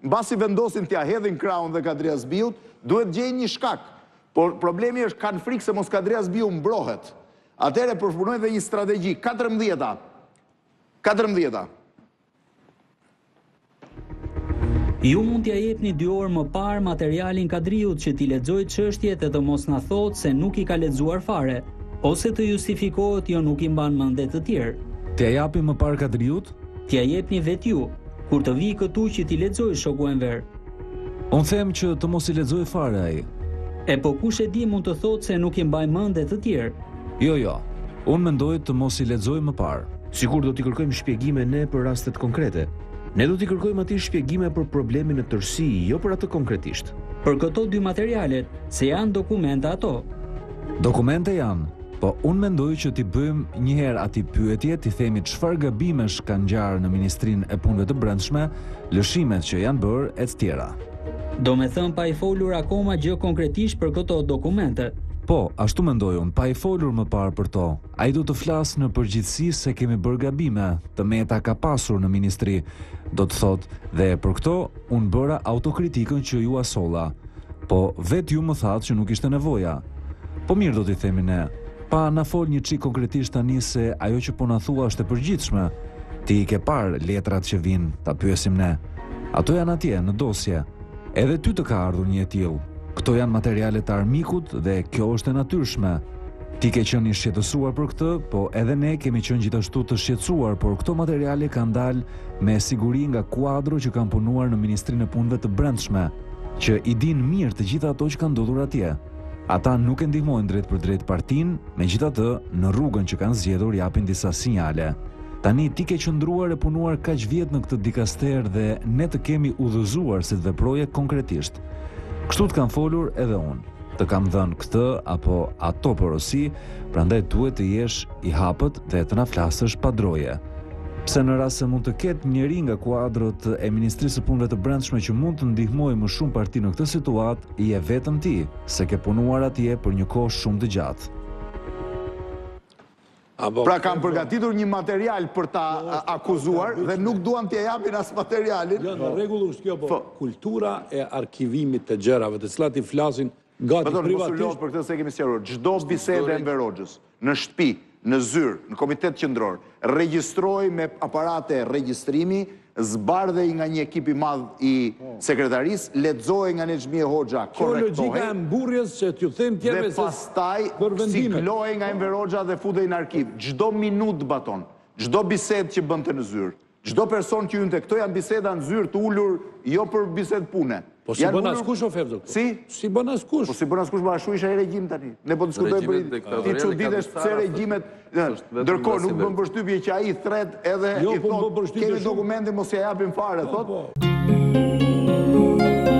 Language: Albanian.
mbasi vendosin t'ja hedhin krahun dhe Kadriasbiut, duhet gjejnë një shkak. Por problemi është kanë frikë se mos Kadriasbiu mbrohet. Atëherë përpunojnë dhe një strategji, 14. Ju mund t'ja jepni 2 orë më parë materialin Kadriut që t'i lexojë çështjet e të mos na thotë se nuk i ka lexuar fare, ose të justifikohet jo nuk i mban mend të tjerë. T'ja japi më parë Kadriut? T'ja jepni vetë ju, kur të vi këtu që t'i lexojë shoku Enver. Unë them që të mos i lexojë fare ai. E po kush e di mund të thotë se nuk i mbaj mend të tjerë. Jo, unë mendoj të mos i lexojë më parë. Sigur do t'i kërkojmë shpjegime ne për rastet konkrete. Ne do t'i kërkojmë atij shpjegime për problemin në tërësi, jo për atë konkretisht. Për këto 2 materialet, se janë dokumenta ato. Dokumente janë, po unë mendoj që t'i bëjmë një herë atij pyetje, t'i themi çfarë gabimesh kanë ngjarë në Ministrinë e Punëve të Brendshme, lëshimet që janë bërë e të tjera. Do me thënë pa i folur akoma gjë konkretisht për këto dokumente. Po, ashtu mendoj unë, pa i folur më parë për to. Ai do të flasë në përgjithësi se kemi bërë gabime, të meta ka pasur në ministri, do të thotë, dhe për këto unë bëra autokritikën që ju asolla. Po vetë ju më thatë që nuk ishte nevoja. Po mirë do t'i themi ne, pa na fol një çik konkretisht tani se ajo që po na thua është e përgjithshme. Ti i ke parë letrat që vinë, ta pyesim ne. Ato janë atje në dosje. Edhe ty të ka ardhur një e tillë. Këto janë materialet të armikut dhe kjo është e natyrshme. Ti ke qenë i shqetësuar për këtë, po edhe ne kemi qenë gjithashtu të shqetësuar, por këto materiale kanë dalë me siguri nga kuadro që kanë punuar në Ministrinë e Punëve të Brendshme, që i dinë mirë të gjitha ato që kanë ndodhur atje. Ata nuk e ndihmojnë drejt për drejt partinë, megjithatë në rrugën që kanë zgjedhur japin disa sinjale. Tani ti ke qëndruar e punuar kaq vjet në këtë dikaster dhe ne të kemi udhëzuar se të veproje konkretisht. Kështu të kam folur edhe unë. Të kam dhënë këtë apo ato porosi, prandaj duhet të jesh i hapët dhe të na flasësh pa droje. Pse në rast se mund të ketë njëri nga kuadrot e Ministrisë së Punëve të Brendshme që mund të ndihmojë më shumë parti në këtë situatë, i je vetëm ti, se ke punuar atje për një kohë shumë të gjatë. Pra kam përgatitur një material për ta akuzuar dhe nuk duan t'ja japin as materialin. Jo, në rregull është kjo, po kultura e arkivimit të gjërave, të cilat i flasin gati privatisht. Për këtë se kemi sqaruar, çdo bisedë e Enver Hoxhës, në shtëpi, në zyrë, në komitet qendror, regjistroi me aparate regjistrimi, zbardhej nga një ekip i madh i sekretarisë, lexohej nga Nexhmie Hoxha, korrektohej. Kjo logjika e mburrjes që t'ju them tjerëve se pastaj siklohej nga Enver Hoxha dhe futej në arkiv. Çdo minutë baton, çdo bisedë që bënte në zyrë, çdo person që hynte, këto janë biseda në zyrë të ulur, jo për bisedë pune. Po si bën askush o Fevzo? Si bën askush? Po si bën askush, ma ashtu isha i regjim tani. Ne po diskutojmë për ti çuditesh pse regjimet, ndërkohë nuk bën përshtypje që ai thret edhe i thotë kemi dokumente mos ja japim fare, thotë.